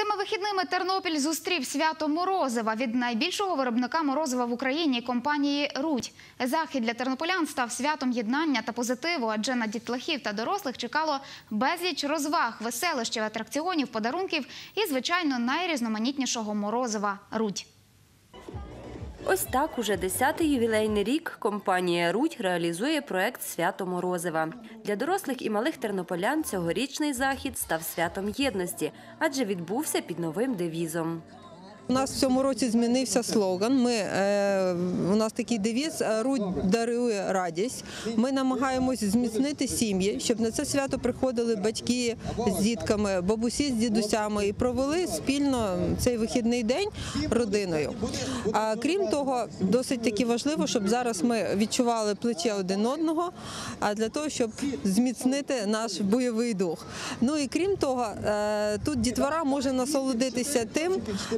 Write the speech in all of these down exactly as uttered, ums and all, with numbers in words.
Цими вихідними Тернопіль зустрів свято Морозива від найбільшого виробника морозива в Україні – компанії «Рудь». Захід для тернополян став святом єднання та позитиву, адже на дітлахів та дорослих чекало безліч розваг, веселощів, атракціонів, подарунків і, звичайно, найрізноманітнішого морозива – «Рудь». Ось так уже десятий ювілейний рік компанія «Рудь» реалізує проект «Свято Морозива». Для дорослих і малих тернополян цьогорічний захід став святом єдності, адже відбувся під новим девізом. У нас в цьому році змінився слоган. Ми, е, у нас такий девіз «Рудь дарує радість». Ми намагаємось зміцнити сім'ї, щоб на це свято приходили батьки з дітками, бабусі з дідусями і провели спільно цей вихідний день родиною. А крім того, досить таки важливо, щоб зараз ми відчували плече один одного, а для того, щоб зміцнити наш бойовий дух. Ну і крім того, е, тут дітвора може насолодитися тим,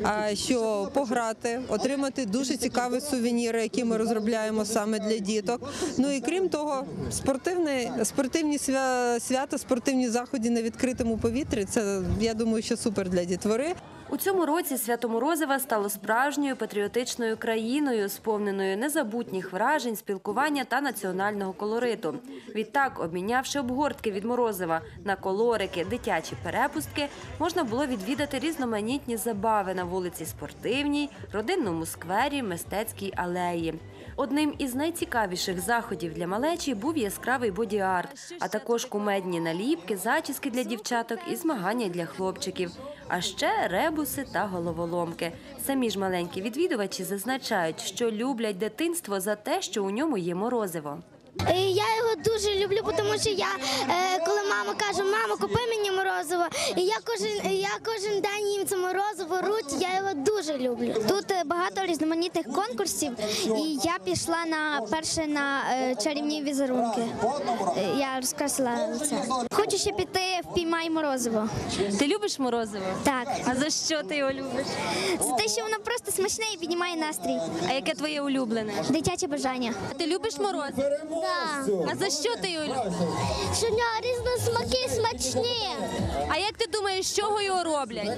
що пограти, отримати дуже цікаві сувеніри, які ми розробляємо саме для діток. Ну і крім того, спортивні, спортивні свята, спортивні заходи на відкритому повітрі – це, я думаю, що супер для дітвори. У цьому році свято Морозива стало справжньою патріотичною країною, сповненою незабутніх вражень, спілкування та національного колориту. Відтак, обмінявши обгортки від Морозива на колорики, дитячі перепустки, можна було відвідати різноманітні забави на вулиці Спортивній, родинному сквері, мистецькій алеї. Одним із найцікавіших заходів для малечі був яскравий боді-арт, а також кумедні наліпки, зачіски для дівчаток і змагання для хлопчиків. А ще ребуси та головоломки. Самі ж маленькі відвідувачі зазначають, що люблять дитинство за те, що у ньому є морозиво. Я його дуже люблю, тому що я, коли мама каже, мама, купи мені морозиво, і я кожен, я кожен день їм це морозиво, «Рудь», я його дуже люблю. Тут багато різноманітних конкурсів, і я пішла на перше на чарівні візерунки. Я розкрасила це. Хочу ще піти в «Піймай морозиво». Ти любиш морозиво? Так. А за що ти його любиш? За те, що воно просто смачне і піднімає настрій. А яке твоє улюблене? Дитяче бажання. А ти любиш морозиво? Так. А за що ти його любиш? Що в нього різні смаки смачні. А як ти думаєш, з чого його роблять?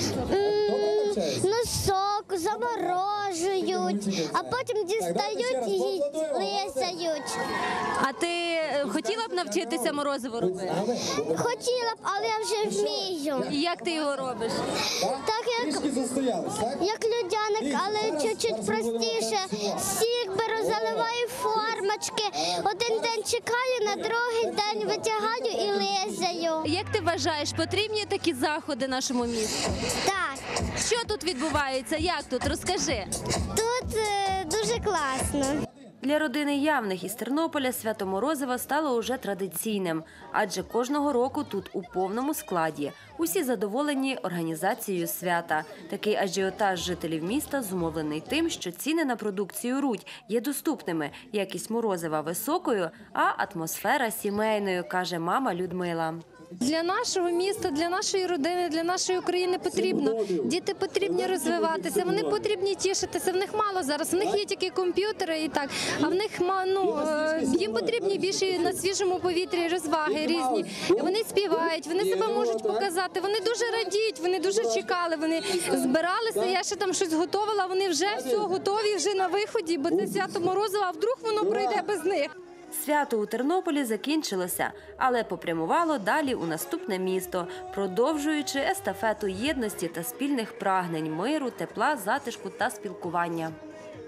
Ну, сок заморожують, а потім дістають і лисають. А ти хотіла б навчитися морозиво робити? Хотіла б, але я вже вмію. І як ти його робиш? Так, як, як людяник, але чуть-чуть простіше. Сік беру, заливаю формочки. Один день чекаю, на другий день витягаю і лизаю. Як ти вважаєш, потрібні такі заходи нашому місту? Так. Що тут відбувається? Як тут? Розкажи. Тут е, дуже класно. Для родини Явних із Тернополя свято Морозива стало уже традиційним, адже кожного року тут у повному складі. Усі задоволені організацією свята. Такий ажіотаж жителів міста зумовлений тим, що ціни на продукцію «Рудь» є доступними, якість морозива високою, а атмосфера сімейною, каже мама Людмила. Для нашого міста, для нашої родини, для нашої України потрібно. Діти потрібні розвиватися, вони потрібні тішитися. В них мало зараз, в них є тільки комп'ютери і так, а в них ну, їм потрібні більше на свіжому повітрі розваги різні. Вони співають, вони себе можуть показати, вони дуже радіють, вони дуже чекали, вони збиралися, я ще там щось готувала, вони вже все готові, вже на виході, бо це свято Морозива, а вдруг воно пройде без них. Свято у Тернополі закінчилося, але попрямувало далі у наступне місто, продовжуючи естафету єдності та спільних прагнень, миру, тепла, затишку та спілкування.